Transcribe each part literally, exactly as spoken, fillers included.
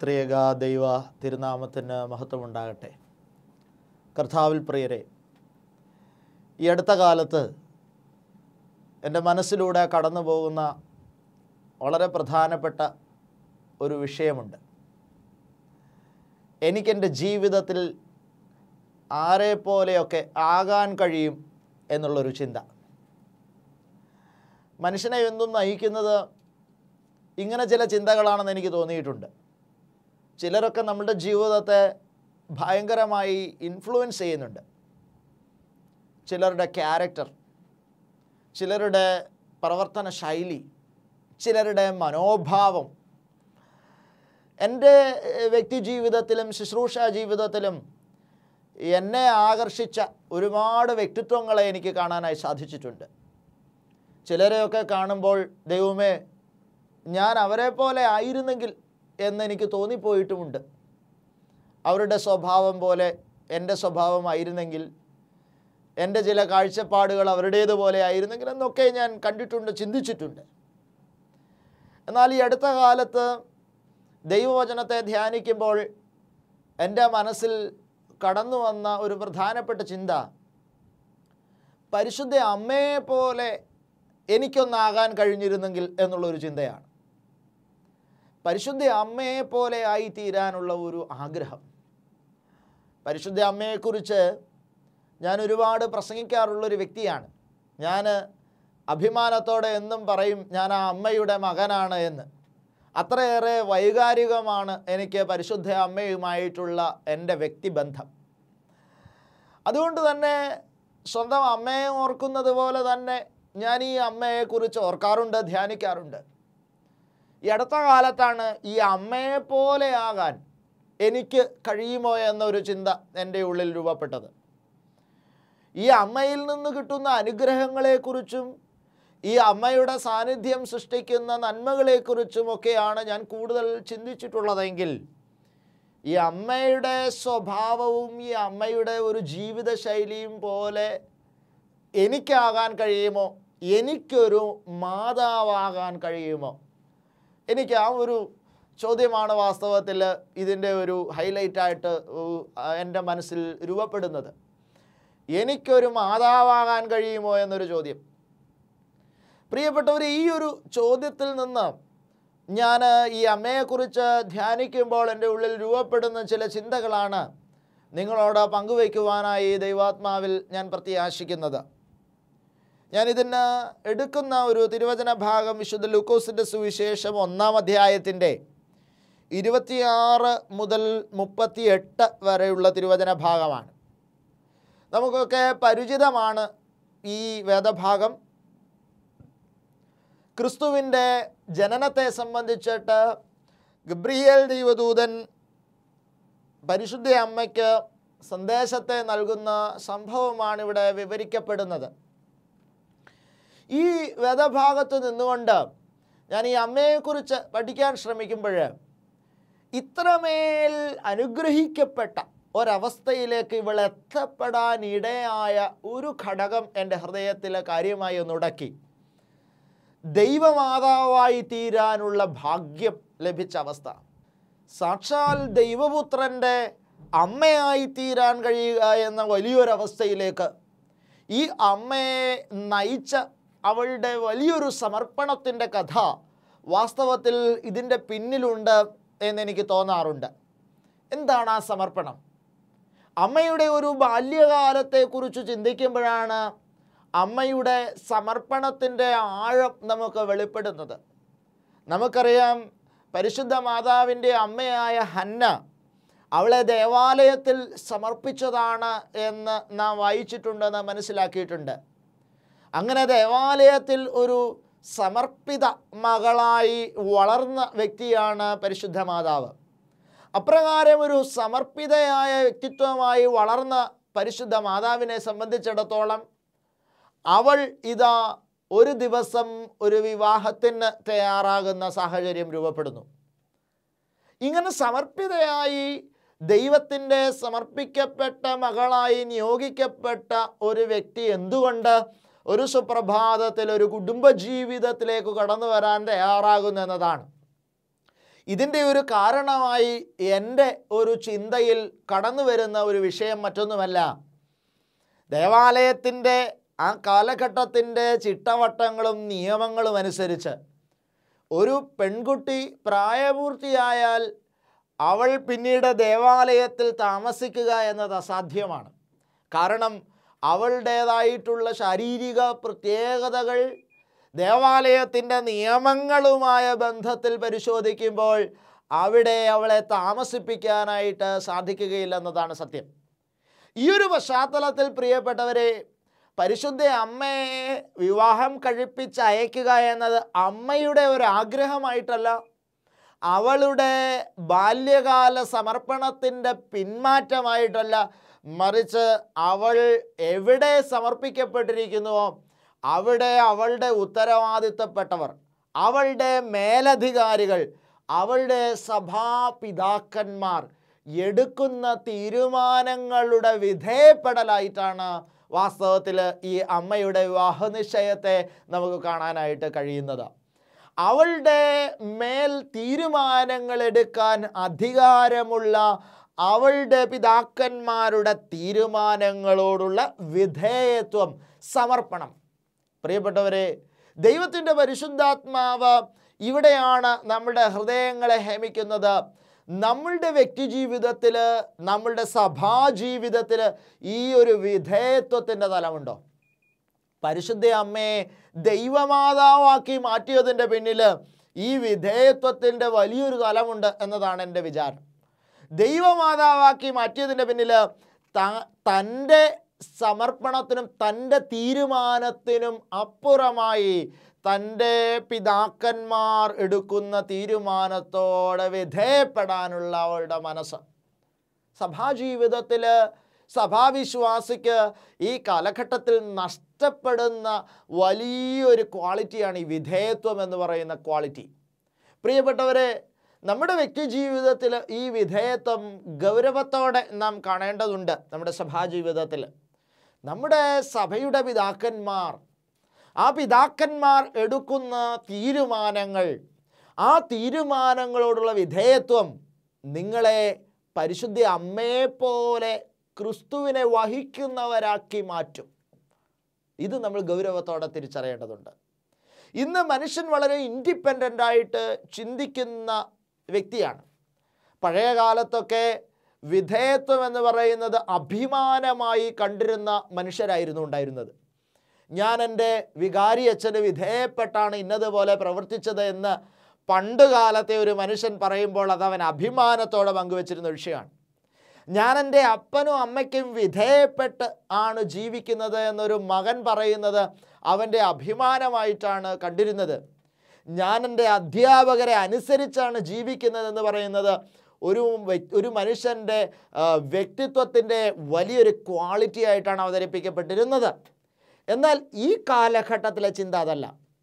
ത്രിയേക ദൈവ തിരുനാമത്തിന് മഹത്വമുണ്ടാകട്ടെ. കർത്താവിൽ പ്രിയരെ, ഈ അടുത്ത കാലത്ത് എൻ്റെ മനസ്സിലൂടെ കടന്നു പോകുന്ന വളരെ പ്രധാനപ്പെട്ട ഒരു വിഷയമുണ്ട്. എനിക്കെൻ്റെ ജീവിതത്തിൽ ആരെപ്പോലെയൊക്കെ ആകാൻ കഴിയും എന്നുള്ളൊരു ചിന്ത. മനുഷ്യനെ എന്നും നയിക്കുന്നത് ഇങ്ങനെ ചില ചിന്തകളാണെന്ന് എനിക്ക് തോന്നിയിട്ടുണ്ട്. ചിലരൊക്കെ നമ്മുടെ ജീവിതത്തെ ഭയങ്കരമായി ഇൻഫ്ലുവൻസ് ചെയ്യുന്നുണ്ട്. ചിലരുടെ ക്യാരക്ടർ, ചിലരുടെ പ്രവർത്തന ശൈലി, ചിലരുടെ മനോഭാവം. എൻ്റെ വ്യക്തി ജീവിതത്തിലും ശുശ്രൂഷ ജീവിതത്തിലും എന്നെ ആകർഷിച്ച ഒരുപാട് വ്യക്തിത്വങ്ങളെ എനിക്ക് കാണാനായി സാധിച്ചിട്ടുണ്ട്. ചിലരെയൊക്കെ കാണുമ്പോൾ ദൈവമേ, ഞാൻ അവരെ പോലെ ആയിരുന്നെങ്കിൽ എന്നെനിക്ക് തോന്നിപ്പോയിട്ടുമുണ്ട്. അവരുടെ സ്വഭാവം പോലെ എൻ്റെ സ്വഭാവമായിരുന്നെങ്കിൽ, എൻ്റെ ചില കാഴ്ചപ്പാടുകൾ അവരുടേതുപോലെ ആയിരുന്നെങ്കിൽ എന്നൊക്കെ ഞാൻ കണ്ടിട്ടുണ്ട്, ചിന്തിച്ചിട്ടുണ്ട്. എന്നാൽ ഈ അടുത്ത കാലത്ത് ദൈവവചനത്തെ ധ്യാനിക്കുമ്പോൾ എൻ്റെ മനസ്സിൽ കടന്നു വന്ന ഒരു പ്രധാനപ്പെട്ട ചിന്ത, പരിശുദ്ധ അമ്മയെ പോലെ എനിക്കൊന്നാകാൻ കഴിഞ്ഞിരുന്നെങ്കിൽ എന്നുള്ളൊരു ചിന്തയാണ്. പരിശുദ്ധ അമ്മയെ പോലെ ആയിത്തീരാനുള്ള ഒരു ആഗ്രഹം. പരിശുദ്ധ അമ്മയെക്കുറിച്ച് ഞാൻ ഒരുപാട് പ്രസംഗിക്കാറുള്ളൊരു വ്യക്തിയാണ്. ഞാൻ അഭിമാനത്തോടെ എന്നും പറയും ഞാൻ ആ അമ്മയുടെ മകനാണ് എന്ന്. അത്രയേറെ വൈകാരികമാണ് എനിക്ക് പരിശുദ്ധ അമ്മയുമായിട്ടുള്ള എൻ്റെ വ്യക്തിബന്ധം. അതുകൊണ്ട് തന്നെ സ്വന്തം അമ്മയെ ഓർക്കുന്നത് പോലെ തന്നെ ഞാൻ ഈ അമ്മയെക്കുറിച്ച് ഓർക്കാറുണ്ട്, ധ്യാനിക്കാറുണ്ട്. ഈ അടുത്ത കാലത്താണ് ഈ അമ്മയെപ്പോലെ ആകാൻ എനിക്ക് കഴിയുമോ എന്നൊരു ചിന്ത എൻ്റെ ഉള്ളിൽ രൂപപ്പെട്ടത്. ഈ അമ്മയിൽ നിന്ന് കിട്ടുന്ന അനുഗ്രഹങ്ങളെക്കുറിച്ചും ഈ അമ്മയുടെ സാന്നിധ്യം സൃഷ്ടിക്കുന്ന നന്മകളെക്കുറിച്ചുമൊക്കെയാണ് ഞാൻ കൂടുതൽ ചിന്തിച്ചിട്ടുള്ളതെങ്കിൽ, ഈ അമ്മയുടെ സ്വഭാവവും ഈ അമ്മയുടെ ഒരു ജീവിതശൈലിയും പോലെ എനിക്കാകാൻ കഴിയുമോ, എനിക്കൊരു മാതാവാകാൻ കഴിയുമോ? എനിക്ക് ആ ഒരു ചോദ്യമാണ് വാസ്തവത്തിൽ ഇതിൻ്റെ ഒരു ഹൈലൈറ്റായിട്ട് എൻ്റെ മനസ്സിൽ രൂപപ്പെടുന്നത്. എനിക്കൊരു മാതാവാകാൻ കഴിയുമോ എന്നൊരു ചോദ്യം. പ്രിയപ്പെട്ടവർ, ഈ ഒരു ചോദ്യത്തിൽ നിന്ന് ഞാൻ ഈ അമ്മയെക്കുറിച്ച് ധ്യാനിക്കുമ്പോൾ എൻ്റെ ഉള്ളിൽ രൂപപ്പെടുന്ന ചില ചിന്തകളാണ് നിങ്ങളോട് പങ്കുവയ്ക്കുവാനായി ദൈവാത്മാവിൽ ഞാൻ പ്രത്യാശിക്കുന്നത്. ഞാനിതിന് എടുക്കുന്ന ഒരു തിരുവചന ഭാഗം വിശുദ്ധ ലൂക്കോസിൻ്റെ സുവിശേഷം ഒന്നാം അധ്യായത്തിൻ്റെ ഇരുപത്തിയാറ് മുതൽ മുപ്പത്തി എട്ട് വരെയുള്ള തിരുവചന ഭാഗമാണ്. നമുക്കൊക്കെ പരിചിതമാണ് ഈ വേദഭാഗം. ക്രിസ്തുവിൻ്റെ ജനനത്തെ സംബന്ധിച്ചിട്ട് ഗബ്രിയേൽ ദൈവദൂതൻ പരിശുദ്ധ അമ്മയ്ക്ക് സന്ദേശത്തെ നൽകുന്ന സംഭവമാണ് ഇവിടെ വിവരിക്കപ്പെടുന്നത്. ഈ വേദഭാഗത്ത് നിന്നുകൊണ്ട് ഞാൻ ഈ അമ്മയെക്കുറിച്ച് പഠിക്കാൻ ശ്രമിക്കുമ്പോൾ ഇത്രമേൽ അനുഗ്രഹിക്കപ്പെട്ട ഒരവസ്ഥയിലേക്ക് ഇവൾ എത്തപ്പെടാനിടയായ ഒരു ഘടകം എൻ്റെ ഹൃദയത്തിൽ കാര്യമായി ഒന്നുടക്കി. ദൈവമാതാവായി തീരാനുള്ള ഭാഗ്യം ലഭിച്ച അവസ്ഥ, സാക്ഷാൽ ദൈവപുത്രൻ്റെ അമ്മയായി തീരാൻ കഴിയുക എന്ന വലിയൊരവസ്ഥയിലേക്ക് ഈ അമ്മയെ നയിച്ച അവളുടെ വലിയൊരു സമർപ്പണത്തിൻ്റെ കഥ വാസ്തവത്തിൽ ഇതിൻ്റെ പിന്നിലുണ്ട് എന്നെനിക്ക് തോന്നാറുണ്ട്. എന്താണ് ആ സമർപ്പണം? അമ്മയുടെ ഒരു ബാല്യകാലത്തെക്കുറിച്ച് ചിന്തിക്കുമ്പോഴാണ് അമ്മയുടെ സമർപ്പണത്തിൻ്റെ ആഴം നമുക്ക് വെളിപ്പെടുന്നത്. നമുക്കറിയാം, പരിശുദ്ധ മാതാവിൻ്റെ അമ്മയായ ഹന്ന അവളെ ദേവാലയത്തിൽ സമർപ്പിച്ചതാണ് എന്ന് നാം വായിച്ചിട്ടുണ്ടെന്ന് മനസ്സിലാക്കിയിട്ടുണ്ട്. അങ്ങനെ ദേവാലയത്തിൽ ഒരു സമർപ്പിത മകളായി വളർന്ന വ്യക്തിയാണ് പരിശുദ്ധ മാതാവ്. അപ്രകാരം ഒരു സമർപ്പിതയായ വ്യക്തിത്വമായി വളർന്ന പരിശുദ്ധ മാതാവിനെ സംബന്ധിച്ചിടത്തോളം അവൾ ഇതാ ഒരു ദിവസം ഒരു വിവാഹത്തിന് തയ്യാറാകുന്ന സാഹചര്യം രൂപപ്പെടുന്നു. ഇങ്ങനെ സമർപ്പിതയായി ദൈവത്തിൻ്റെ സമർപ്പിക്കപ്പെട്ട മകളായി നിയോഗിക്കപ്പെട്ട ഒരു വ്യക്തി എന്തുകൊണ്ട് ഒരു സുപ്രഭാതത്തിൽ ഒരു കുടുംബജീവിതത്തിലേക്ക് കടന്നു വരാൻ തയ്യാറാകുന്നു എന്നതാണ്. ഇതിൻ്റെ ഒരു കാരണമായി എൻ്റെ ഒരു ചിന്തയിൽ കടന്നു വരുന്ന ഒരു വിഷയം മറ്റൊന്നുമല്ല, ദേവാലയത്തിൻ്റെ ആ കാലഘട്ടത്തിൻ്റെ ചിട്ടവട്ടങ്ങളും നിയമങ്ങളും അനുസരിച്ച് ഒരു പെൺകുട്ടി പ്രായപൂർത്തിയായാൽ അവൾ പിന്നീട് ദേവാലയത്തിൽ താമസിക്കുക എന്നത് അസാധ്യമാണ്. കാരണം അവളുടേതായിട്ടുള്ള ശാരീരിക പ്രത്യേകതകൾ ദേവാലയത്തിൻ്റെ നിയമങ്ങളുമായ ബന്ധത്തിൽ പരിശോധിക്കുമ്പോൾ അവിടെ അവളെ താമസിപ്പിക്കാനായിട്ട് സാധിക്കുകയില്ലെന്നതാണ് സത്യം. ഈ ഒരു പശ്ചാത്തലത്തിൽ പ്രിയപ്പെട്ടവരെ, പരിശുദ്ധ അമ്മയെ വിവാഹം കഴിപ്പിച്ച് അയക്കുക എന്നത് അമ്മയുടെ ഒരു ആഗ്രഹമായിട്ടല്ല, അവളുടെ ബാല്യകാല സമർപ്പണത്തിൻ്റെ പിന്മാറ്റമായിട്ടല്ല, മറിച്ച് അവൾ എവിടെ സമർപ്പിക്കപ്പെട്ടിരിക്കുന്നുവോ അവിടെ അവളുടെ ഉത്തരവാദിത്തപ്പെട്ടവർ, അവളുടെ മേലധികാരികൾ, അവളുടെ സഭാപിതാക്കന്മാർ എടുക്കുന്ന തീരുമാനങ്ങളുടെ വിധേയപ്പെടലായിട്ടാണ് വാസ്തവത്തിൽ ഈ അമ്മയുടെ വിവാഹനിശ്ചയത്തെ നമുക്ക് കാണാനായിട്ട് കഴിയുന്നത്. അവളുടെ മേൽ തീരുമാനങ്ങൾ എടുക്കാൻ അധികാരമുള്ള അവളുടെ പിതാക്കന്മാരുടെ തീരുമാനങ്ങളോടുള്ള വിധേയത്വം, സമർപ്പണം. പ്രിയപ്പെട്ടവരെ, ദൈവത്തിൻ്റെ പരിശുദ്ധാത്മാവ് ഇവിടെയാണ് നമ്മുടെ ഹൃദയങ്ങളെ ഹേമിക്കുന്നത്. നമ്മളുടെ വ്യക്തി ജീവിതത്തിൽ, നമ്മളുടെ സഭാജീവിതത്തിൽ ഈ ഒരു വിധേയത്വത്തിൻ്റെ തലമുണ്ടോ? പരിശുദ്ധ അമ്മയെ ദൈവമാതാവാക്കി മാറ്റിയതിൻ്റെ പിന്നിൽ ഈ വിധേയത്വത്തിൻ്റെ വലിയൊരു തലമുണ്ട് എന്നതാണ് എൻ്റെ വിചാരം. ദൈവമാതാവാക്കി മാറ്റിയതിൻ്റെ പിന്നിൽ തൻ്റെ സമർപ്പണത്തിനും തൻ്റെ തീരുമാനത്തിനും അപ്പുറമായി തൻ്റെ പിതാക്കന്മാർ എടുക്കുന്ന തീരുമാനത്തോടെ വിധേയപ്പെടാനുള്ള അവളുടെ മനസ്സ്. സഭാജീവിതത്തിൽ സഭാവിശ്വാസിക്ക് ഈ കാലഘട്ടത്തിൽ നഷ്ടപ്പെടുന്ന വലിയൊരു ക്വാളിറ്റിയാണ് ഈ വിധേയത്വം എന്ന് പറയുന്ന ക്വാളിറ്റി. പ്രിയപ്പെട്ടവരെ, നമ്മുടെ വ്യക്തി ജീവിതത്തിൽ ഈ വിധേയത്വം ഗൗരവത്തോടെ നാം കാണേണ്ടതുണ്ട്. നമ്മുടെ സഭാജീവിതത്തിൽ നമ്മുടെ സഭയുടെ പിതാക്കന്മാർ, ആ പിതാക്കന്മാർ എടുക്കുന്ന തീരുമാനങ്ങൾ, ആ തീരുമാനങ്ങളോടുള്ള വിധേയത്വം നിങ്ങളെ പരിശുദ്ധ അമ്മയെപ്പോലെ ക്രിസ്തുവിനെ വഹിക്കുന്നവരാക്കി മാറ്റും. ഇത് നമ്മൾ ഗൗരവത്തോടെ തിരിച്ചറിയേണ്ടതുണ്ട്. ഇന്ന് മനുഷ്യൻ വളരെ ഇൻഡിപെൻഡൻ്റ് ആയിട്ട് ചിന്തിക്കുന്ന വ്യക്തിയാണ്. പഴയ കാലത്തൊക്കെ വിധേയത്വം എന്ന് പറയുന്നത് അഭിമാനമായി കണ്ടിരുന്ന മനുഷ്യരായിരുന്നു ഉണ്ടായിരുന്നത്. ഞാൻ എൻ്റെ വികാരി അച്ഛന് വിധേയപ്പെട്ടാണ് ഇന്നതുപോലെ പ്രവർത്തിച്ചത് എന്ന് പണ്ട് കാലത്തെ ഒരു മനുഷ്യൻ പറയുമ്പോൾ അത് അവൻ അഭിമാനത്തോടെ പങ്കുവച്ചിരുന്ന വിഷയമാണ്. ഞാൻ എൻ്റെ അപ്പനും അമ്മയ്ക്കും വിധേയപ്പെട്ട് ആണ് ജീവിക്കുന്നത് എന്നൊരു മകൻ പറയുന്നത് അവൻ്റെ അഭിമാനമായിട്ടാണ് കണ്ടിരുന്നത്. ഞാൻ എൻ്റെ അധ്യാപകരെ അനുസരിച്ചാണ് ജീവിക്കുന്നതെന്ന് പറയുന്നത് ഒരു ഒരു മനുഷ്യൻ്റെ വ്യക്തിത്വത്തിൻ്റെ വലിയൊരു ക്വാളിറ്റി ആയിട്ടാണ് അവതരിപ്പിക്കപ്പെട്ടിരുന്നത്. എന്നാൽ ഈ കാലഘട്ടത്തിലെ ചിന്ത അതല്ല.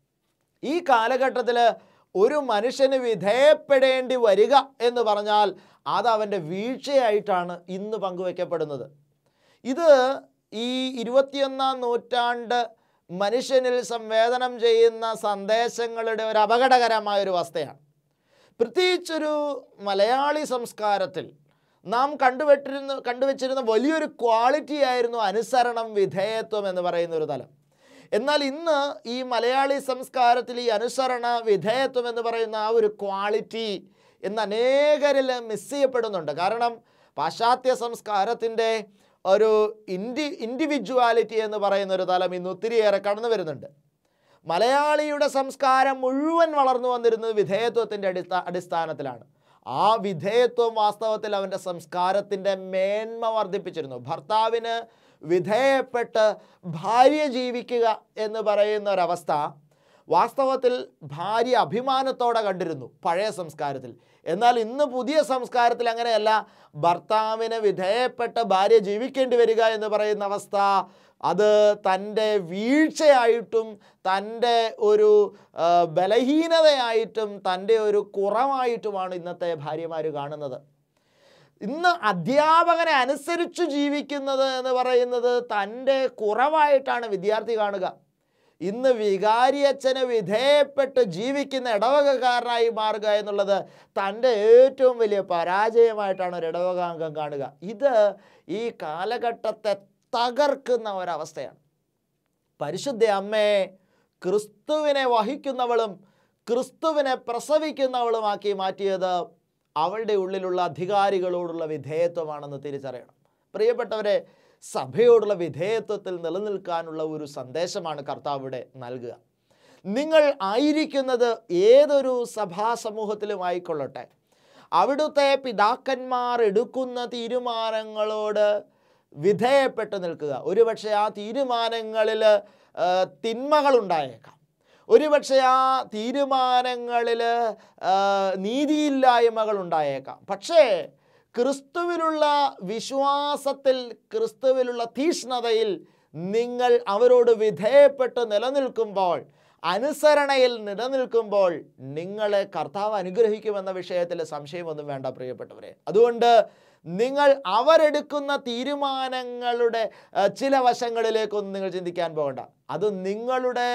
ഈ കാലഘട്ടത്തിൽ ഒരു മനുഷ്യന് വിധേയപ്പെടേണ്ടി വരിക എന്ന് പറഞ്ഞാൽ അത് അവൻ്റെ വീഴ്ചയായിട്ടാണ് ഇന്ന് പങ്കുവയ്ക്കപ്പെടുന്നത്. ഇത് ഈ ഇരുപത്തിയൊന്നാം നൂറ്റാണ്ട് മനുഷ്യനിൽ സംവേദനം ചെയ്യുന്ന സന്ദേശങ്ങളുടെ ഒരു അപകടകരമായൊരു അവസ്ഥയാണ്. പ്രത്യേകിച്ചൊരു മലയാളി സംസ്കാരത്തിൽ നാം കണ്ടുവെട്ടിരുന്ന കണ്ടുവച്ചിരുന്ന വലിയൊരു ക്വാളിറ്റി ആയിരുന്നു അനുസരണം, വിധേയത്വം എന്ന് പറയുന്ന ഒരു തലം. എന്നാൽ ഇന്ന് ഈ മലയാളി സംസ്കാരത്തിൽ ഈ അനുസരണ, വിധേയത്വം എന്ന് പറയുന്ന ആ ഒരു ക്വാളിറ്റി ഇന്ന് അനേകരിൽ മിസ് ചെയ്യപ്പെടുന്നുണ്ട്. കാരണം പാശ്ചാത്യ സംസ്കാരത്തിൻ്റെ ഒരു ഇൻഡി ഇൻഡിവിജ്വാലിറ്റി എന്ന് പറയുന്ന ഒരു തലം ഇന്ന് ഒത്തിരിയേറെ കടന്നു വരുന്നുണ്ട്. മലയാളിയുടെ സംസ്കാരം മുഴുവൻ വളർന്നു വന്നിരുന്നത് വിധേയത്വത്തിൻ്റെ അടിസ്ഥാ അടിസ്ഥാനത്തിലാണ്. ആ വിധേയത്വം വാസ്തവത്തിൽ അവൻ്റെ സംസ്കാരത്തിൻ്റെ മേന്മ വർദ്ധിപ്പിച്ചിരുന്നു. ഭർത്താവിന് വിധേയപ്പെട്ട് ഭാര്യ ജീവിക്കുക എന്ന് പറയുന്ന ഒരവസ്ഥ വാസ്തവത്തിൽ ഭാര്യ അഭിമാനത്തോടെ കണ്ടിരുന്നു പഴയ സംസ്കാരത്തിൽ. എന്നാൽ ഇന്ന് പുതിയ സംസ്കാരത്തിൽ അങ്ങനെയല്ല. ഭർത്താവിന് വിധേയപ്പെട്ട് ഭാര്യ ജീവിക്കേണ്ടി വരിക എന്ന് പറയുന്ന അവസ്ഥ അത് തൻ്റെ വീഴ്ചയായിട്ടും തൻ്റെ ഒരു ബലഹീനതയായിട്ടും തൻ്റെ ഒരു കുറവായിട്ടുമാണ് ഇന്നത്തെ ഭാര്യമാർ കാണുന്നത്. ഇന്ന് അധ്യാപകനെ അനുസരിച്ച് ജീവിക്കുന്നത് എന്ന് പറയുന്നത് തൻ്റെ കുറവായിട്ടാണ് വിദ്യാർത്ഥി കാണുക. ഇന്ന് വികാരിയച്ഛന് വിധേയപ്പെട്ട് ജീവിക്കുന്ന ഇടവകക്കാരനായി മാറുക എന്നുള്ളത് തൻ്റെ ഏറ്റവും വലിയ പരാജയമായിട്ടാണ് ഒരു ഇടവകാംഗം കാണുക. ഇത് ഈ കാലഘട്ടത്തെ തകർക്കുന്ന ഒരവസ്ഥയാണ്. പരിശുദ്ധ അമ്മയെ ക്രിസ്തുവിനെ വഹിക്കുന്നവളും ക്രിസ്തുവിനെ പ്രസവിക്കുന്നവളുമാക്കി മാറ്റിയത് അവളുടെ ഉള്ളിലുള്ള അധികാരികളോടുള്ള വിധേയത്വമാണെന്ന് തിരിച്ചറിയണം. പ്രിയപ്പെട്ടവരെ, സഭയോടുള്ള വിധേയത്വത്തിൽ നിലനിൽക്കാനുള്ള ഒരു സന്ദേശമാണ് കർത്താവ് ഇവിടെ നൽകുക. നിങ്ങൾ ആയിരിക്കുന്നത് ഏതൊരു സഭാ സമൂഹത്തിലും ആയിക്കൊള്ളട്ടെ, അവിടുത്തെ പിതാക്കന്മാർ എടുക്കുന്ന തീരുമാനങ്ങളോട് വിധേയപ്പെട്ട് നിൽക്കുക. ഒരുപക്ഷെ ആ തീരുമാനങ്ങളിൽ തിന്മകളുണ്ടായേക്കാം, ഒരുപക്ഷെ ആ തീരുമാനങ്ങളിൽ നീതിയില്ലായ്മകൾ ഉണ്ടായേക്കാം. പക്ഷേ ക്രിസ്തുവിലുള്ള വിശ്വാസത്തിൽ, ക്രിസ്തുവിലുള്ള തീഷ്ണതയിൽ നിങ്ങൾ അവരോട് വിധേയപ്പെട്ട് നിലനിൽക്കുമ്പോൾ, അനുസരണയിൽ നിലനിൽക്കുമ്പോൾ നിങ്ങളെ കർത്താവ് അനുഗ്രഹിക്കുമെന്ന വിഷയത്തിൽ സംശയമൊന്നും വേണ്ട പ്രിയപ്പെട്ടവരെ. അതുകൊണ്ട് നിങ്ങൾ അവരെടുക്കുന്ന തീരുമാനങ്ങളുടെ ചില വശങ്ങളിലേക്കൊന്നും നിങ്ങൾ ചിന്തിക്കാൻ പോകണ്ട. അത് നിങ്ങളുടെ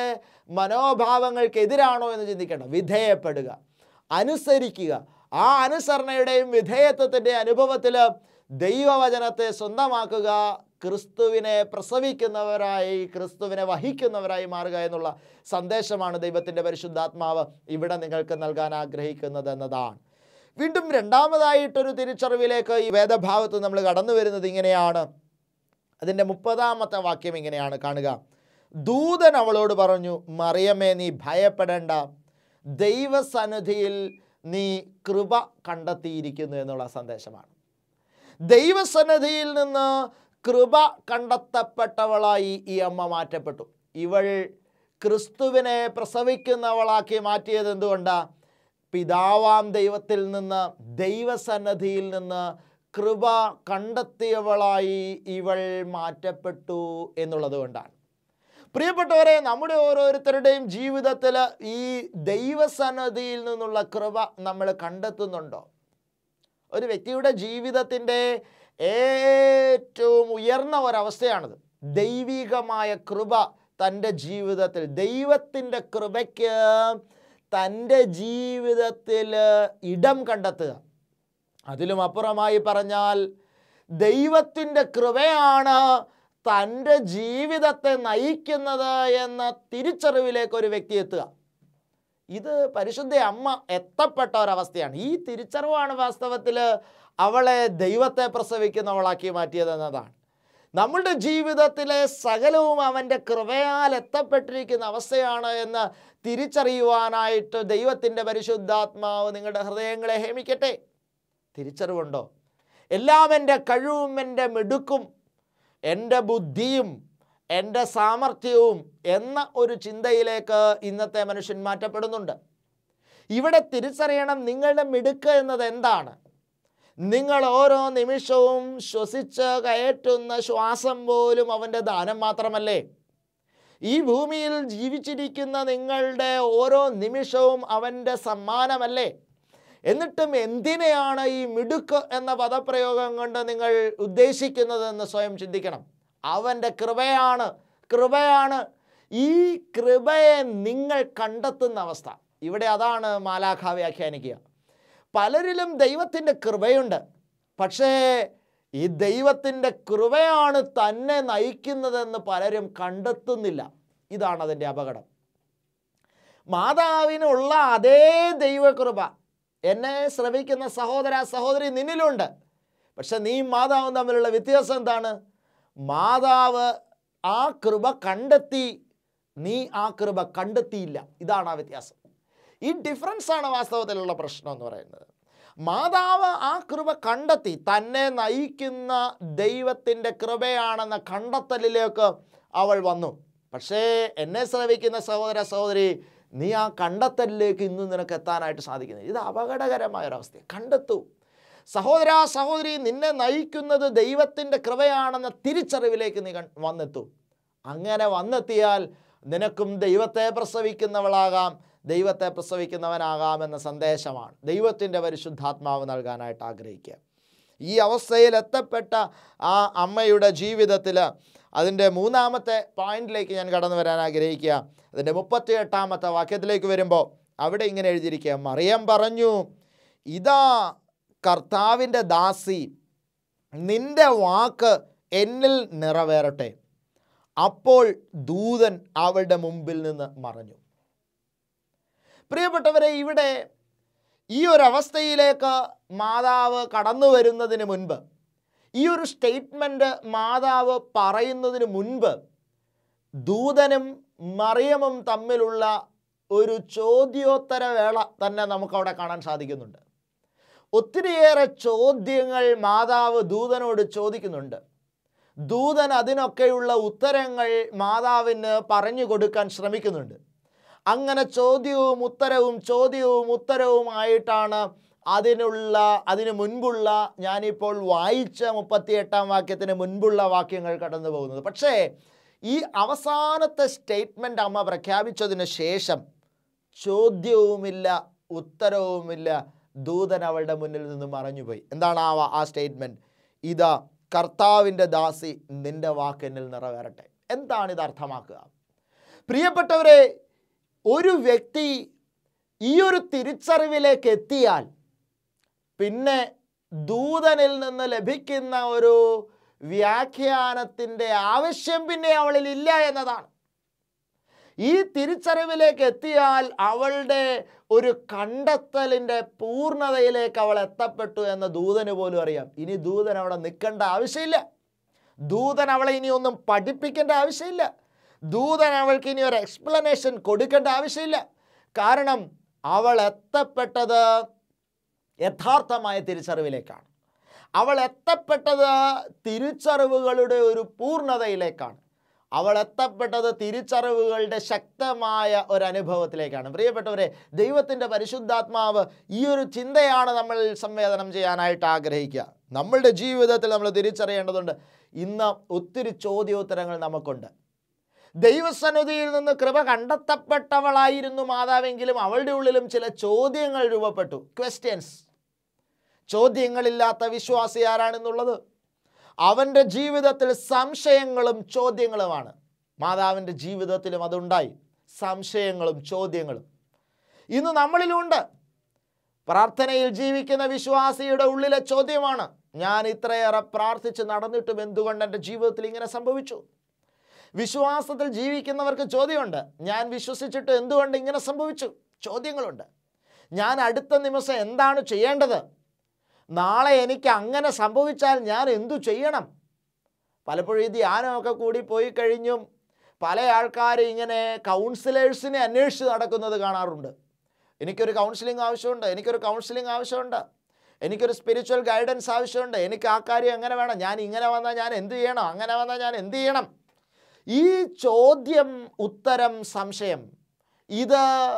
മനോഭാവങ്ങൾക്കെതിരാണോ എന്ന് ചിന്തിക്കേണ്ട. വിധേയപ്പെടുക, അനുസരിക്കുക. ആ അനുസരണയുടെയും വിധേയത്വത്തിൻ്റെ അനുഭവത്തിൽ ദൈവവചനത്തെ സ്വന്തമാക്കുക, ക്രിസ്തുവിനെ പ്രസവിക്കുന്നവരായി, ക്രിസ്തുവിനെ വഹിക്കുന്നവരായി മാറുക എന്നുള്ള സന്ദേശമാണ് ദൈവത്തിൻ്റെ പരിശുദ്ധാത്മാവ് ഇവിടെ നിങ്ങൾക്ക് നൽകാൻ ആഗ്രഹിക്കുന്നത് എന്നതാണ്. വീണ്ടും രണ്ടാമതായിട്ടൊരു തിരിച്ചറിവിലേക്ക് ഈ വേദഭാവത്ത് നമ്മൾ കടന്നു വരുന്നത് ഇങ്ങനെയാണ്. അതിൻ്റെ മുപ്പതാമത്തെ വാക്യം ഇങ്ങനെയാണ് കാണുക. ദൂതൻ അവളോട് പറഞ്ഞു, മറിയമേ, നീ ഭയപ്പെടേണ്ട, ദൈവസന്നിധിയിൽ നീ കൃപ കണ്ടെത്തിയിരിക്കുന്നു എന്നുള്ള സന്ദേശമാണ്. ദൈവസന്നിധിയിൽ നിന്ന് കൃപ കണ്ടെത്തപ്പെട്ടവളായി ഈ അമ്മ മാറ്റപ്പെട്ടു. ഇവൾ ക്രിസ്തുവിനെ പ്രസവിക്കുന്നവളാക്കി മാറ്റിയത് എന്തുകൊണ്ടാണ്? പിതാവാം ദൈവത്തിൽ നിന്ന്, ദൈവസന്നിധിയിൽ നിന്ന് കൃപ കണ്ടെത്തിയവളായി ഇവൾ മാറ്റപ്പെട്ടു എന്നുള്ളത് കൊണ്ടാണ്. പ്രിയപ്പെട്ടവരെ, നമ്മുടെ ഓരോരുത്തരുടെയും ജീവിതത്തിൽ ഈ ദൈവസന്നിധിയിൽ നിന്നുള്ള കൃപ നമ്മൾ കണ്ടെത്തുന്നുണ്ടോ? ഒരു വ്യക്തിയുടെ ജീവിതത്തിൻ്റെ ഏറ്റവും ഉയർന്ന ഒരവസ്ഥയാണിത്. ദൈവികമായ കൃപ തൻ്റെ ജീവിതത്തിൽ, ദൈവത്തിൻ്റെ കൃപയ്ക്ക് തൻ്റെ ജീവിതത്തിൽ ഇടം കണ്ടെത്തുക. അതിലും അപ്പുറമായി പറഞ്ഞാൽ ദൈവത്തിൻ്റെ കൃപയാണ് തൻ്റെ ജീവിതത്തെ നയിക്കുന്നത് എന്ന തിരിച്ചറിവിലേക്ക് ഒരു വ്യക്തി എത്തുക. ഇത് പരിശുദ്ധ അമ്മ എത്തപ്പെട്ട ഒരവസ്ഥയാണ്. ഈ തിരിച്ചറിവാണ് വാസ്തവത്തിൽ അവളെ ദൈവത്തെ പ്രസവിക്കുന്നവളാക്കി മാറ്റിയതെന്നതാണ്. നമ്മളുടെ ജീവിതത്തിലെ സകലവും അവൻ്റെ കൃപയാൽ എത്തപ്പെട്ടിരിക്കുന്ന അവസ്ഥയാണ് എന്ന് തിരിച്ചറിയുവാനായിട്ട് ദൈവത്തിൻ്റെ പരിശുദ്ധാത്മാവ് നിങ്ങളുടെ ഹൃദയങ്ങളെ ഹേമിക്കട്ടെ. തിരിച്ചറിവുണ്ടോ? എല്ലാം എൻ്റെ കഴിവും എൻ്റെ മിടുക്കും എൻ്റെ ബുദ്ധിയും എൻ്റെ സാമർഥ്യവും എന്ന ഒരു ചിന്തയിലേക്ക് ഇന്നത്തെ മനുഷ്യൻ മാറ്റപ്പെടുന്നുണ്ട്. ഇവിടെ തിരിച്ചറിയണം, നിങ്ങളുടെ മിടുക്ക് എന്നത് എന്താണ്? നിങ്ങൾ ഓരോ നിമിഷവും ശ്വസിച്ച് കയറ്റുന്ന ശ്വാസം പോലും അവൻ്റെ ദാനം മാത്രമല്ലേ? ഈ ഭൂമിയിൽ ജീവിച്ചിരിക്കുന്ന നിങ്ങളുടെ ഓരോ നിമിഷവും അവൻ്റെ സമ്മാനമല്ലേ? എന്നിട്ടും എന്തിനെയാണ് ഈ മിടുക്ക് എന്ന പദപ്രയോഗം കൊണ്ട് നിങ്ങൾ ഉദ്ദേശിക്കുന്നതെന്ന് സ്വയം ചിന്തിക്കണം. അവൻ്റെ കൃപയാണ്, കൃപയാണ്. ഈ കൃപയെ നിങ്ങൾ കണ്ടെത്തുന്ന അവസ്ഥ ഇവിടെ അതാണ് മാലാഖ വ്യാഖ്യാനിക്കുക. പലരിലും ദൈവത്തിൻ്റെ കൃപയുണ്ട്, പക്ഷേ ഈ ദൈവത്തിൻ്റെ കൃപയാണ് തന്നെ നയിക്കുന്നതെന്ന് പലരും കണ്ടെത്തുന്നില്ല. ഇതാണ് അതിൻ്റെ അപകടം. മാതാവിനുള്ള അതേ ദൈവകൃപ എന്നെ ശ്രവിക്കുന്ന സഹോദര സഹോദരി നിന്നിലുണ്ട്. പക്ഷെ നീ മാതാവും തമ്മിലുള്ള വ്യത്യാസം എന്താണ്? മാതാവ് ആ കൃപ കണ്ടെത്തി, നീ ആ കൃപ കണ്ടെത്തിയില്ല. ഇതാണ് ആ വ്യത്യാസം. ഈ ഡിഫറൻസാണ് വാസ്തവത്തിലുള്ള പ്രശ്നം എന്ന് പറയുന്നത്. മാതാവ് ആ കൃപ കണ്ടെത്തി, തന്നെ നയിക്കുന്ന ദൈവത്തിൻ്റെ കൃപയാണെന്ന കണ്ടെത്തലിലേക്ക് അവൾ വന്നു. പക്ഷേ എന്നെ ശ്രവിക്കുന്ന സഹോദര സഹോദരി, നീ ആ കണ്ടെത്തലിലേക്ക് ഇന്നും നിനക്ക് എത്താനായിട്ട് സാധിക്കുന്നില്ല. ഇത് അപകടകരമായൊരവസ്ഥ. കണ്ടെത്തൂ സഹോദര സഹോദരി, നിന്നെ നയിക്കുന്നത് ദൈവത്തിൻ്റെ കൃപയാണെന്ന തിരിച്ചറിവിലേക്ക് നീ വന്നെത്തൂ. അങ്ങനെ വന്നെത്തിയാൽ നിനക്കും ദൈവത്തെ പ്രസവിക്കുന്നവളാകാം, ദൈവത്തെ പ്രസവിക്കുന്നവനാകാമെന്ന സന്ദേശമാണ് ദൈവത്തിൻ്റെ പരിശുദ്ധാത്മാവ് നൽകാനായിട്ട് ആഗ്രഹിക്കുക. ഈ അവസ്ഥയിൽ എത്തപ്പെട്ട ആ അമ്മയുടെ ജീവിതത്തിൽ അതിൻ്റെ മൂന്നാമത്തെ പോയിന്റിലേക്ക് ഞാൻ കടന്നു വരാൻ ആഗ്രഹിക്കുക. അതിൻ്റെ മുപ്പത്തി എട്ടാമത്തെ വാക്യത്തിലേക്ക് വരുമ്പോൾ അവിടെ ഇങ്ങനെ എഴുതിയിരിക്കുക, മറിയം പറഞ്ഞു, ഇതാ കർത്താവിൻ്റെ ദാസി, നിന്റെ വാക്ക് എന്നിൽ നിറവേറട്ടെ. അപ്പോൾ ദൂതൻ അവളുടെ മുമ്പിൽ നിന്ന് മറഞ്ഞു. പ്രിയപ്പെട്ടവരെ, ഇവിടെ ഈ ഒരു അവസ്ഥയിലേക്ക് മാതാവ് കടന്നു വരുന്നതിന് മുൻപ്, ഈ ഒരു സ്റ്റേറ്റ്മെൻറ്റ് മാതാവ് പറയുന്നതിന് മുൻപ് ദൂതനും മറിയമും തമ്മിലുള്ള ഒരു ചോദ്യോത്തര വേള തന്നെ നമുക്കവിടെ കാണാൻ സാധിക്കുന്നുണ്ട്. ഒത്തിരിയേറെ ചോദ്യങ്ങൾ മാതാവ് ദൂതനോട് ചോദിക്കുന്നുണ്ട്. ദൂതൻ അതിനൊക്കെയുള്ള ഉത്തരങ്ങൾ മാതാവിന് പറഞ്ഞു കൊടുക്കാൻ ശ്രമിക്കുന്നുണ്ട്. അങ്ങനെ ചോദ്യവും ഉത്തരവും ചോദ്യവും ഉത്തരവുമായിട്ടാണ് അതിനുള്ള അതിന് മുൻപുള്ള ഞാനിപ്പോൾ വായിച്ച മുപ്പത്തിയെട്ടാം വാക്യത്തിന് മുൻപുള്ള വാക്യങ്ങൾ കടന്നു പോകുന്നത്. പക്ഷേ ഈ അവസാനത്തെ സ്റ്റേറ്റ്മെൻറ്റ് അമ്മ പ്രഖ്യാപിച്ചതിന് ശേഷം ചോദ്യവുമില്ല ഉത്തരവുമില്ല, ദൂതൻ അവളുടെ മുന്നിൽ നിന്ന് മറഞ്ഞുപോയി. എന്താണ് ആ ആ സ്റ്റേറ്റ്മെൻറ്റ്? ഇതാ കർത്താവിൻ്റെ ദാസി, നിന്റെ വാക്കെന്നിൽ നിറവേറട്ടെ. എന്താണിത് അർത്ഥമാക്കുക? പ്രിയപ്പെട്ടവരെ, ഒരു വ്യക്തി ഈ ഒരു തിരിച്ചറിവിലേക്ക് എത്തിയാൽ പിന്നെ ദൂതനിൽ നിന്ന് ലഭിക്കുന്ന ഒരു വ്യാഖ്യാനത്തിൻ്റെ ആവശ്യം പിന്നെ അവളിൽ ഇല്ല എന്നതാണ്. ഈ തിരിച്ചറിവിലേക്ക് എത്തിയാൽ അവളുടെ ഒരു കണ്ടെത്തലിൻ്റെ പൂർണ്ണതയിലേക്ക് അവൾ എത്തപ്പെട്ടു എന്ന് ദൂതന് പോലും അറിയാം. ഇനി ദൂതൻ അവിടെ നിൽക്കേണ്ട ആവശ്യമില്ല. ദൂതൻ അവളെ ഇനി ഒന്നും പഠിപ്പിക്കേണ്ട ആവശ്യമില്ല. ദൂതൻ അവൾക്ക് ഇനി ഒരു എക്സ്പ്ലനേഷൻ കൊടുക്കേണ്ട ആവശ്യമില്ല. കാരണം അവൾ എത്തപ്പെട്ടത് യഥാർത്ഥമായ തിരിച്ചറിവിലേക്കാണ്. അവൾ എത്തപ്പെട്ടത് തിരിച്ചറിവുകളുടെ ഒരു പൂർണ്ണതയിലേക്കാണ്. അവൾ എത്തപ്പെട്ടത് തിരിച്ചറിവുകളുടെ ശക്തമായ ഒരു അനുഭവത്തിലേക്കാണ്. പ്രിയപ്പെട്ടവരെ, ദൈവത്തിൻ്റെ പരിശുദ്ധാത്മാവ് ഈ ഒരു ചിന്തയാണ് നമ്മൾ സംവേദനം ചെയ്യാനായിട്ട് ആഗ്രഹിക്കുക. നമ്മളുടെ ജീവിതത്തിൽ നമ്മൾ തിരിച്ചറിയേണ്ടതുണ്ട്. ഇന്ന് ഒത്തിരി ചോദ്യോത്തരങ്ങൾ നമുക്കുണ്ട്. ദൈവസന്നിധിയിൽ നിന്ന് കൃപ കണ്ടെത്തപ്പെട്ടവളായിരുന്നു മാതാവെങ്കിലും അവളുടെ ഉള്ളിലും ചില ചോദ്യങ്ങൾ രൂപപ്പെട്ടു. ക്വസ്റ്റ്യൻസ്. ചോദ്യങ്ങളില്ലാത്ത വിശ്വാസി ആരാണെന്നുള്ളത് അവൻ്റെ ജീവിതത്തിൽ സംശയങ്ങളും ചോദ്യങ്ങളുമാണ്. മാതാവിൻ്റെ ജീവിതത്തിലും അതുണ്ടായി, സംശയങ്ങളും ചോദ്യങ്ങളും. ഇന്ന് നമ്മളിലുണ്ട്. പ്രാർത്ഥനയിൽ ജീവിക്കുന്ന വിശ്വാസിയുടെ ഉള്ളിലെ ചോദ്യമാണ്, ഞാൻ ഇത്രയേറെ പ്രാർത്ഥിച്ച് നടന്നിട്ടും എന്തുകൊണ്ട് എൻ്റെ ജീവിതത്തിൽ ഇങ്ങനെ സംഭവിച്ചു? വിശ്വാസത്തിൽ ജീവിക്കുന്നവർക്ക് ചോദ്യമുണ്ട്, ഞാൻ വിശ്വസിച്ചിട്ട് എന്തുകൊണ്ട് ഇങ്ങനെ സംഭവിച്ചു? ചോദ്യങ്ങളുണ്ട്. ഞാൻ അടുത്ത നിമിഷം എന്താണ് ചെയ്യേണ്ടത്? നാളെ എനിക്ക് അങ്ങനെ സംഭവിച്ചാൽ ഞാൻ എന്തു ചെയ്യണം? പലപ്പോഴും ഈ ധ്യാനമൊക്കെ കൂടി പോയി കഴിഞ്ഞും പല ആൾക്കാരും ഇങ്ങനെ കൗൺസിലേഴ്സിനെ അന്വേഷിച്ച് നടക്കുന്നത് കാണാറുണ്ട്. എനിക്കൊരു കൗൺസിലിംഗ് ആവശ്യമുണ്ട്, എനിക്കൊരു കൗൺസിലിംഗ് ആവശ്യമുണ്ട്, എനിക്കൊരു സ്പിരിച്വൽ ഗൈഡൻസ് ആവശ്യമുണ്ട്, എനിക്ക് ആ കാര്യം എങ്ങനെ വേണം, ഞാൻ ഇങ്ങനെ വന്നാൽ ഞാൻ എന്ത് ചെയ്യണം, അങ്ങനെ വന്നാൽ ഞാൻ എന്ത് ചെയ്യണം? ഈ ചോദ്യം ഉത്തരം സംശയം ഇത്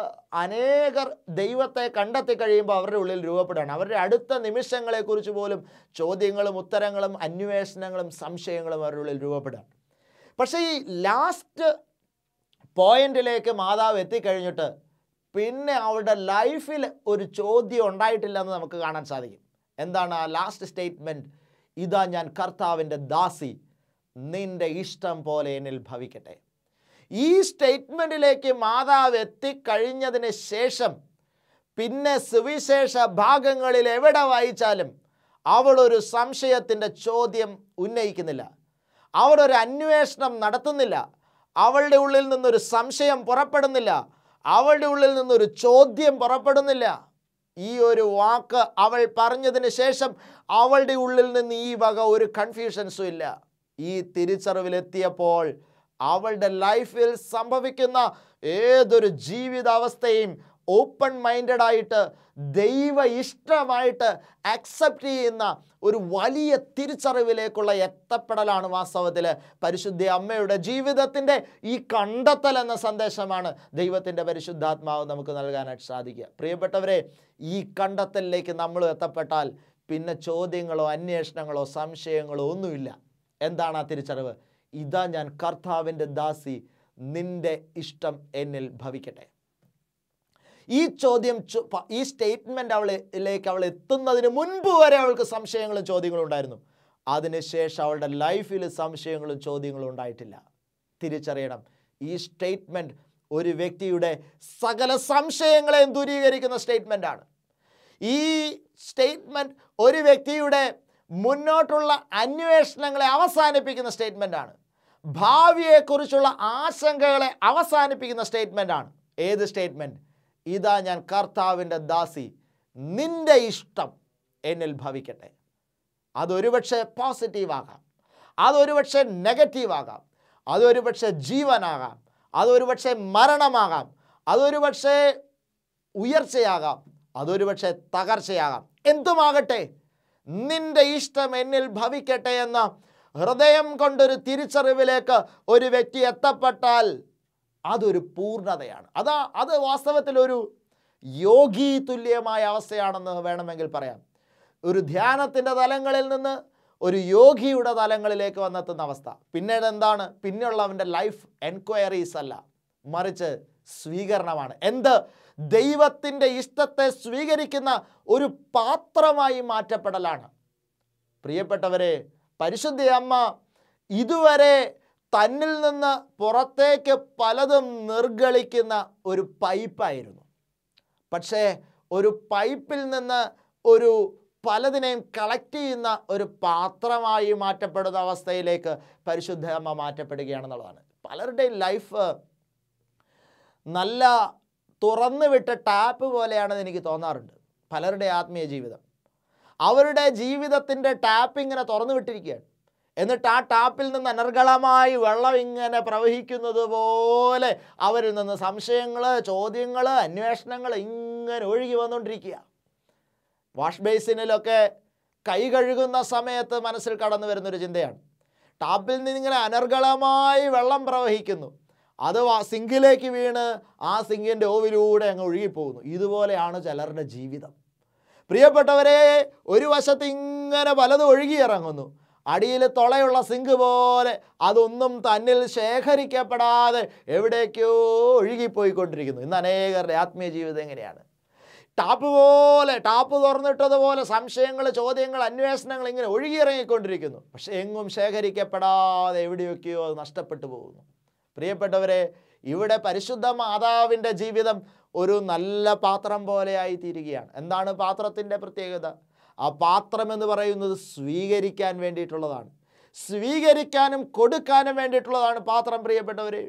അനേകർ ദൈവത്തെ കണ്ടെത്തി കഴിയുമ്പോൾ അവരുടെ ഉള്ളിൽ രൂപപ്പെടുകയാണ്. അവരുടെ അടുത്ത നിമിഷങ്ങളെക്കുറിച്ച് പോലും ചോദ്യങ്ങളും ഉത്തരങ്ങളും അന്വേഷണങ്ങളും സംശയങ്ങളും അവരുടെ ഉള്ളിൽ രൂപപ്പെടുകയാണ്. പക്ഷേ ഈ ലാസ്റ്റ് പോയിന്റിലേക്ക് മാതാവ് എത്തിക്കഴിഞ്ഞിട്ട് പിന്നെ അവരുടെ ലൈഫിൽ ഒരു ചോദ്യം ഉണ്ടായിട്ടില്ലെന്ന് നമുക്ക് കാണാൻ സാധിക്കും. എന്താണ് ആ ലാസ്റ്റ് സ്റ്റേറ്റ്മെൻറ്റ്? ഇതാ ഞാൻ കർത്താവിൻ്റെ ദാസി, നിന്റെ ഇഷ്ടം പോലെ എന്നിൽ ഭവിക്കട്ടെ. ഈ സ്റ്റേറ്റ്മെൻറ്റിലേക്ക് മാതാവ് എത്തിക്കഴിഞ്ഞതിന് ശേഷം പിന്നെ സുവിശേഷ ഭാഗങ്ങളിൽ എവിടെ വായിച്ചാലും അവളൊരു സംശയത്തിൻ്റെ ചോദ്യം ഉന്നയിക്കുന്നില്ല, അവളൊരു അന്വേഷണം നടത്തുന്നില്ല, അവളുടെ ഉള്ളിൽ നിന്നൊരു സംശയം പുറപ്പെടുന്നില്ല, അവളുടെ ഉള്ളിൽ നിന്നൊരു ചോദ്യം പുറപ്പെടുന്നില്ല. ഈ ഒരു വാക്ക് അവൾ പറഞ്ഞതിന് ശേഷം അവളുടെ ഉള്ളിൽ നിന്ന് ഈ വക ഒരു കൺഫ്യൂഷൻസും ഇല്ല. ഈ തിരിച്ചറിവിലെത്തിയപ്പോൾ അവളുടെ ലൈഫിൽ സംഭവിക്കുന്ന ഏതൊരു ജീവിതാവസ്ഥയും ഓപ്പൺ മൈൻഡഡ് ആയിട്ട് ദൈവ ഇഷ്ടമായിട്ട് അക്സെപ്റ്റ് ചെയ്യുന്ന ഒരു വലിയ തിരിച്ചറിവിലേക്കുള്ള എത്തപ്പെടലാണ് വാസ്തവത്തിൽ പരിശുദ്ധ അമ്മയുടെ ജീവിതത്തിൻ്റെ ഈ കണ്ടെത്തൽ എന്ന സന്ദേശമാണ് ദൈവത്തിൻ്റെ പരിശുദ്ധാത്മാവ് നമുക്ക് നൽകാനായിട്ട് സാധിക്കുക. പ്രിയപ്പെട്ടവരെ, ഈ കണ്ടെത്തലിലേക്ക് നമ്മൾ എത്തപ്പെട്ടാൽ പിന്നെ ചോദ്യങ്ങളോ അന്വേഷണങ്ങളോ സംശയങ്ങളോ ഒന്നുമില്ല. എന്താണ് ആ തിരിച്ചറിവ്? ഇതാ ഞാൻ കർത്താവിൻ്റെ ദാസി, നിന്റെ ഇഷ്ടം എന്നിൽ ഭവിക്കട്ടെ. ഈ ചോദ്യം ഈ സ്റ്റേറ്റ്മെൻറ്റ് അവളിലേക്ക് അവൾ എത്തുന്നതിന് മുൻപ് വരെ അവൾക്ക് സംശയങ്ങളും ചോദ്യങ്ങളും ഉണ്ടായിരുന്നു. അതിനുശേഷം അവളുടെ ലൈഫിൽ സംശയങ്ങളും ചോദ്യങ്ങളും ഉണ്ടായിട്ടില്ല. തിരിച്ചറിയണം, ഈ സ്റ്റേറ്റ്മെൻറ്റ് ഒരു വ്യക്തിയുടെ സകല സംശയങ്ങളെയും ദൂരീകരിക്കുന്ന സ്റ്റേറ്റ്മെൻറ്റാണ്. ഈ സ്റ്റേറ്റ്മെൻറ്റ് ഒരു വ്യക്തിയുടെ മുന്നോട്ടുള്ള അന്വേഷണങ്ങളെ അവസാനിപ്പിക്കുന്ന സ്റ്റേറ്റ്മെൻറ്റാണ്. ഭാവിയെക്കുറിച്ചുള്ള ആശങ്കകളെ അവസാനിപ്പിക്കുന്ന സ്റ്റേറ്റ്മെൻറ്റാണ്. ഏത് സ്റ്റേറ്റ്മെൻറ്റ്? ഇതാ ഞാൻ കർത്താവിൻ്റെ ദാസി, നിൻ്റെ ഇഷ്ടം എന്നിൽ ഭവിക്കട്ടെ. അതൊരുപക്ഷെ പോസിറ്റീവാകാം, അതൊരുപക്ഷെ നെഗറ്റീവാകാം, അതൊരുപക്ഷെ ജീവനാകാം, അതൊരുപക്ഷെ മരണമാകാം, അതൊരുപക്ഷെ ഉയർച്ചയാകാം, അതൊരുപക്ഷെ തകർച്ചയാകാം. എന്തുമാകട്ടെ, നിൻ്റെ ഇഷ്ടം എന്നിൽ ഭവിക്കട്ടെ എന്ന ഹൃദയം കൊണ്ടൊരു തിരിച്ചറിവിലേക്ക് ഒരു വ്യക്തി എത്തപ്പെട്ടാൽ അതൊരു പൂർണ്ണതയാണ്. അതാ അത് വാസ്തവത്തിൽ ഒരു യോഗി തുല്യമായ അവസ്ഥയാണെന്ന് വേണമെങ്കിൽ പറയാം. ഒരു ധ്യാനത്തിൻ്റെ തലങ്ങളിൽ നിന്ന് ഒരു യോഗിയുടെ തലങ്ങളിലേക്ക് വന്നെത്തുന്ന അവസ്ഥ. പിന്നീട് എന്താണ്? പിന്നെയുള്ളവൻ്റെ ലൈഫ് എൻക്വയറീസ് അല്ല, മറിച്ച് സ്വീകരണമാണ്. എന്ത്? ദൈവത്തിൻ്റെ ഇഷ്ടത്തെ സ്വീകരിക്കുന്ന ഒരു പാത്രമായി മാറ്റപ്പെടലാണ്. പ്രിയപ്പെട്ടവരെ, പരിശുദ്ധ അമ്മ ഇതുവരെ തന്നിൽ നിന്ന് പുറത്തേക്ക് പലതും നിർഗളിക്കുന്ന ഒരു പൈപ്പായിരുന്നു. പക്ഷേ ഒരു പൈപ്പിൽ നിന്ന് ഒരു പലതിനെയും കളക്ട് ചെയ്യുന്ന ഒരു പാത്രമായി മാറ്റപ്പെടുന്ന അവസ്ഥയിലേക്ക് പരിശുദ്ധ അമ്മ മാറ്റപ്പെടുകയാണെന്നുള്ളതാണ്. പലരുടെയും ലൈഫ് നല്ല തുറന്നു വിട്ട ടാപ്പ് പോലെയാണെന്ന് എനിക്ക് തോന്നാറുണ്ട്. പലരുടെ ആത്മീയ ജീവിതം, അവരുടെ ജീവിതത്തിൻ്റെ ടാപ്പ് ഇങ്ങനെ തുറന്നു വിട്ടിരിക്കുകയാണ്. എന്നിട്ട് ആ ടാപ്പിൽ നിന്ന് അനർഗളമായി വെള്ളം ഇങ്ങനെ പ്രവഹിക്കുന്നത് പോലെ അവരിൽ നിന്ന് സംശയങ്ങൾ, ചോദ്യങ്ങൾ, അന്വേഷണങ്ങൾ ഇങ്ങനെ ഒഴുകി വന്നുകൊണ്ടിരിക്കുക. വാഷ് ബേസിനിലൊക്കെ കൈ കഴുകുന്ന സമയത്ത് മനസ്സിൽ കടന്നു വരുന്നൊരു ചിന്തയാണ്, ടാപ്പിൽ നിന്നിങ്ങനെ അനർഗളമായി വെള്ളം പ്രവഹിക്കുന്നു, അത് സിങ്കിലേക്ക് വീണ് ആ സിങ്കിൻ്റെ ഓവിലൂടെ അങ്ങ് ഒഴുകിപ്പോകുന്നു. ഇതുപോലെയാണ് ചിലരുടെ ജീവിതം. പ്രിയപ്പെട്ടവരെ, ഒരു വശത്ത് ഇങ്ങനെ പലതും ഒഴുകിയിറങ്ങുന്നു, അടിയിൽ തുളയുള്ള സിങ്ക് പോലെ അതൊന്നും തന്നിൽ ശേഖരിക്കപ്പെടാതെ എവിടേക്കോ ഒഴുകിപ്പോയിക്കൊണ്ടിരിക്കുന്നു. ഇന്ന് അനേകരുടെ ആത്മീയ ജീവിതം എങ്ങനെയാണ്? ടാപ്പ് പോലെ, ടാപ്പ് തുറന്നിട്ടതുപോലെ സംശയങ്ങൾ, ചോദ്യങ്ങൾ, അന്വേഷണങ്ങൾ ഇങ്ങനെ ഒഴുകിയിറങ്ങിക്കൊണ്ടിരിക്കുന്നു. പക്ഷെ എങ്ങും ശേഖരിക്കപ്പെടാതെ എവിടെയൊക്കെയോ അത് നഷ്ടപ്പെട്ടു പോകുന്നു. പ്രിയപ്പെട്ടവരെ, ഇവിടെ പരിശുദ്ധ മാതാവിൻ്റെ ജീവിതം ഒരു നല്ല പാത്രം പോലെയായി തീരുകയാണ്. എന്താണ് പാത്രത്തിൻ്റെ പ്രത്യേകത? ആ പാത്രം എന്ന് പറയുന്നത് സ്വീകരിക്കാൻ വേണ്ടിയിട്ടുള്ളതാണ്. സ്വീകരിക്കാനും കൊടുക്കാനും വേണ്ടിയിട്ടുള്ളതാണ് പാത്രം. പ്രിയപ്പെട്ടവരെ,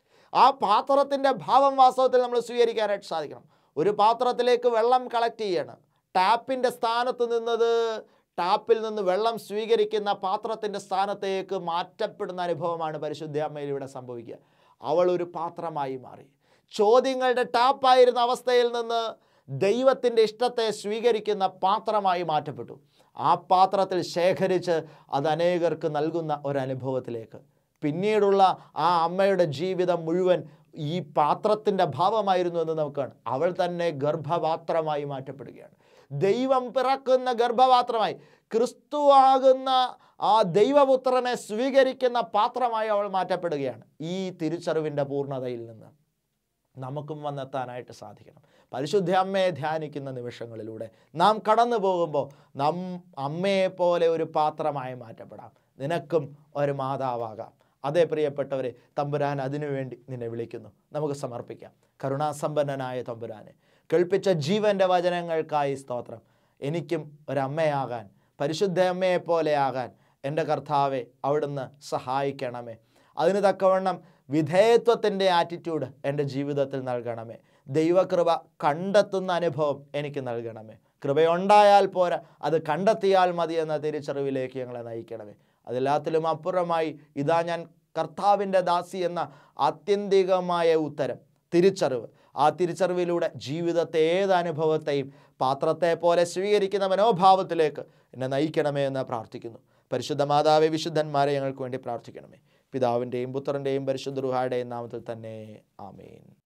ആ പാത്രത്തിൻ്റെ ഭാവം വാസ്തവത്തിൽ നമ്മൾ സ്വീകരിക്കാനായിട്ട് സാധിക്കണം. ഒരു പാത്രത്തിലേക്ക് വെള്ളം കളക്ട് ചെയ്യണം. ടാപ്പിൻ്റെ സ്ഥാനത്ത് നിന്നത് ടാപ്പിൽ നിന്ന് വെള്ളം സ്വീകരിക്കുന്ന പാത്രത്തിൻ്റെ സ്ഥാനത്തേക്ക് മാറ്റപ്പെടുന്ന അനുഭവമാണ് പരിശുദ്ധ അമ്മയിൽ ഇവിടെ സംഭവിക്കുക. അവൾ ഒരു പാത്രമായി മാറി. ചോദ്യങ്ങളുടെ ടാപ്പായിരുന്ന അവസ്ഥയിൽ നിന്ന് ദൈവത്തിൻ്റെ ഇഷ്ടത്തെ സ്വീകരിക്കുന്ന പാത്രമായി മാറ്റപ്പെട്ടു. ആ പാത്രത്തിൽ ശേഖരിച്ച് അത് അനേകർക്ക് നൽകുന്ന ഒരനുഭവത്തിലേക്ക്. പിന്നീടുള്ള ആ അമ്മയുടെ ജീവിതം മുഴുവൻ ഈ പാത്രത്തിൻ്റെ ഭാവമായിരുന്നു എന്ന് നമുക്ക് കാണാം. അവൾ തന്നെ ഗർഭപാത്രമായി മാറ്റപ്പെടുകയാണ്. ദൈവം പിറക്കുന്ന ഗർഭപാത്രമായി, ക്രിസ്തുവാകുന്ന ആ ദൈവപുത്രനെ സ്വീകരിക്കുന്ന പാത്രമായി അവൾ മാറ്റപ്പെടുകയാണ്. ഈ തിരിച്ചറിവിൻ്റെ പൂർണ്ണതയിൽ നിന്ന് നമുക്കും വന്നെത്താനായിട്ട് സാധിക്കണം. പരിശുദ്ധ അമ്മയെ ധ്യാനിക്കുന്ന നിമിഷങ്ങളിലൂടെ നാം കടന്നു പോകുമ്പോൾ നാം അമ്മയെപ്പോലെ ഒരു പാത്രമായി മാറ്റപ്പെടാം. നിനക്കും ഒരു മാതാവാകാം. അതേ പ്രിയപ്പെട്ടവരെ, തമ്പുരാൻ അതിനുവേണ്ടി നിന്നെ വിളിക്കുന്നു. നമുക്ക് സമർപ്പിക്കാം. കരുണാസമ്പന്നനായ തമ്പുരാനെ, കേൾപ്പിച്ച ജീവൻ്റെ വചനങ്ങൾക്കായി സ്തോത്രം. എനിക്കും ഒരമ്മയാകാൻ, പരിശുദ്ധ അമ്മയെപ്പോലെ ആകാൻ എൻ്റെ കർത്താവെ അവിടുന്ന് സഹായിക്കണമേ. അതിന് തക്കവണ്ണം വിധേയത്വത്തിൻ്റെ ആറ്റിറ്റ്യൂഡ് എൻ്റെ ജീവിതത്തിൽ നൽകണമേ. ദൈവകൃപ കണ്ടെത്തുന്ന അനുഭവം എനിക്ക് നൽകണമേ. കൃപയുണ്ടായാൽ പോരാ, അത് കണ്ടെത്തിയാൽ മതി എന്ന തിരിച്ചറിവിലേക്ക് ഞങ്ങളെ നയിക്കണമേ. അതെല്ലാത്തിലും അപ്പുറമായി ഇതാ ഞാൻ കർത്താവിൻ്റെ ദാസി എന്ന ആത്യന്തികമായ ഉത്തരം, തിരിച്ചറിവ്, ആ തിരിച്ചറിവിലൂടെ ജീവിതത്തെ ഏത് അനുഭവത്തെയും പാത്രത്തെ പോലെ സ്വീകരിക്കുന്ന മനോഭാവത്തിലേക്ക് എന്നെ നയിക്കണമേ എന്ന് പ്രാർത്ഥിക്കുന്നു. പരിശുദ്ധ മാതാവേ, വിശുദ്ധന്മാരെ ഞങ്ങൾക്ക് വേണ്ടി പ്രാർത്ഥിക്കണമേ. പിതാവിൻ്റെയും പുത്രൻ്റെയും പരിശുദ്ധ റൂഹായുടെയും നാമത്തിൽ തന്നെ. ആമേൻ.